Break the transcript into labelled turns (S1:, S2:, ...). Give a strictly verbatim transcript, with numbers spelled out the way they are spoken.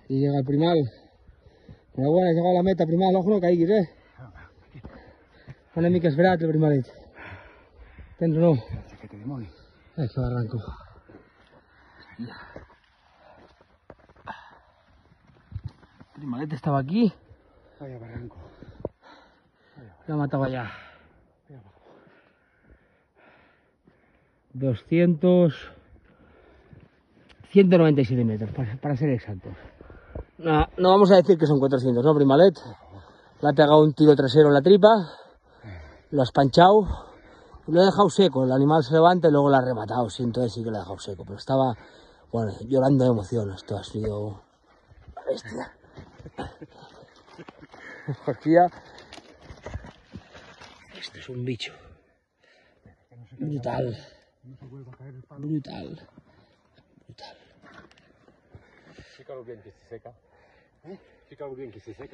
S1: Y llega el primal. Enhorabuena, has llegado a la meta, primal. Ojo, no caiguis, eh? Una mica esperat, el primalet. Tens o no?
S2: Aquest dimoni.
S1: Ai, que barranco. El primalet estaba aquí.
S2: Vaya barranco.
S1: Lo ha matado allá. doscientos... ciento noventa y siete metros, para, para ser exactos. No, no vamos a decir que son cuatrocientos, ¿no, primalet? Le ha pegado un tiro trasero en la tripa, lo ha espanchado y lo ha dejado seco. El animal se levanta y luego lo ha rematado. Sí, entonces sí que lo ha dejado seco, pero estaba, bueno, llorando de emoción. Esto ha sido bestia. Hostia. Este es un bicho. Brutal. Brutal. Brutal.
S2: Fíjalo bien que se seca. ¿Eh? Fíjalo bien que se seca.